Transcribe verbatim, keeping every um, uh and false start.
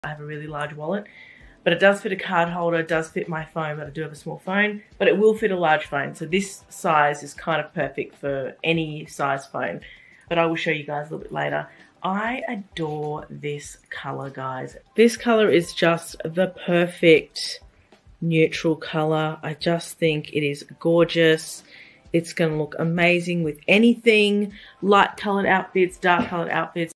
I have a really large wallet, but it does fit a card holder, it does fit my phone, but I do have a small phone, but it will fit a large phone. So this size is kind of perfect for any size phone, but I will show you guys a little bit later. I adore this color, guys. This color is just the perfect neutral color. I just think it is gorgeous. It's gonna look amazing with anything, light colored outfits, dark colored outfits.